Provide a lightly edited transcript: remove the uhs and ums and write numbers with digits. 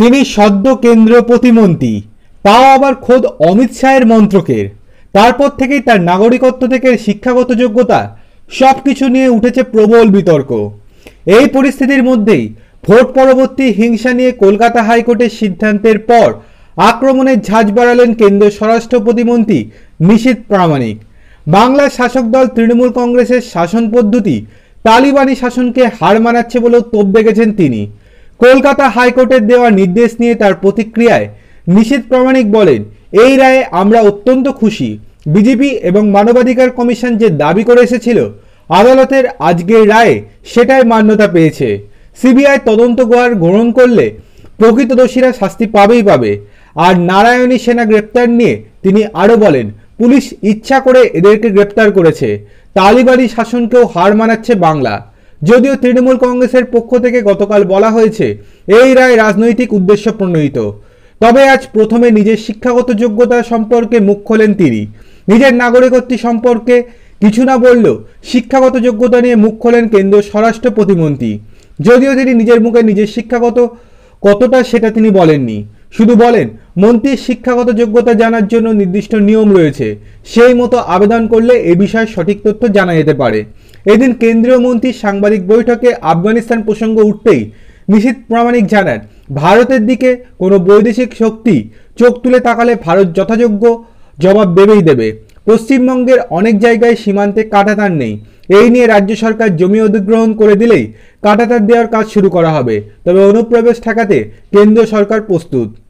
তিনি সদ্য কেন্দ্রীয় প্রতিমন্ত্রী, তাও আবার খোদ অমিত শাহের মন্ত্রকের। তারপর থেকেই তার নাগরিকত্ব থেকে শিক্ষাগত যোগ্যতা সবকিছু নিয়ে উঠেছে প্রবল বিতর্ক। এই পরিস্থিতির মধ্যেই ভোট পরবর্তী হিংসা নিয়ে কলকাতা হাইকোর্টের সিদ্ধান্তের পর আক্রমণের ঝাঁজ বাড়ালেন কেন্দ্রীয় স্বরাষ্ট্র প্রতিমন্ত্রী নিশীথ প্রামাণিক। বাংলার শাসক দল তৃণমূল কংগ্রেসের শাসন পদ্ধতি তালিবানি শাসনকে হার মানাচ্ছে বলেও তোপ গেছেন তিনি। কলকাতা হাইকোর্টের দেওয়া নির্দেশ নিয়ে তার প্রতিক্রিয়ায় নিশীথ প্রামাণিক বলেন, এই রায়ে আমরা অত্যন্ত খুশি। বিজেপি এবং মানবাধিকার কমিশন যে দাবি করে এসেছিল আদালতের আজকের রায়ে সেটাই মান্যতা পেয়েছে। সিবিআই তদন্ত গ্রহণ করলে প্রকৃত দোষীরা শাস্তি পাবেই পাবে। আর নারায়ণী সেনা গ্রেপ্তার নিয়ে তিনি আরও বলেন, পুলিশ ইচ্ছা করে এদেরকে গ্রেপ্তার করেছে। তালিবানি শাসনকেও হার মানাচ্ছে বাংলা। যদিও তৃণমূল কংগ্রেসের পক্ষ থেকে গতকাল বলা হয়েছে এই রায় রাজনৈতিক উদ্দেশ্য প্রণোদিত। তবে আজ প্রথমে নিজের শিক্ষাগত যোগ্যতা সম্পর্কে মুখ খোলেন তিনি। নিজের নাগরিকত্ব সম্পর্কে কিছু না বললেও শিক্ষাগত যোগ্যতা নিয়ে মুখ খোলেন কেন্দ্রীয় স্বরাষ্ট্র প্রতিমন্ত্রী। যদিও তিনি নিজের মুখে নিজের শিক্ষাগত কতটা সেটা তিনি বলেননি, শুধু বলেন মন্ত্রীর শিক্ষাগত যোগ্যতা জানার জন্য নির্দিষ্ট নিয়ম রয়েছে, সেই মতো আবেদন করলে এ বিষয়ে সঠিক তথ্য জানা যেতে পারে। এদিন কেন্দ্রীয় মন্ত্রীর সাংবাদিক বৈঠকে আফগানিস্তান প্রসঙ্গ উঠতেই নিশীথ প্রামাণিক জানান, ভারতের দিকে কোনো বৈদেশিক শক্তি চোখ তুলে তাকালে ভারত যথাযোগ্য জবাব দেবেই দেবে। পশ্চিমবঙ্গের অনেক জায়গায় সীমান্তে কাঁটাতার নেই, এই নিয়ে রাজ্য সরকার জমি অধিগ্রহণ করে দিলেই কাঁটাতার দেওয়ার কাজ শুরু করা হবে। তবে অনুপ্রবেশ ঠেকাতে কেন্দ্রীয় সরকার প্রস্তুত।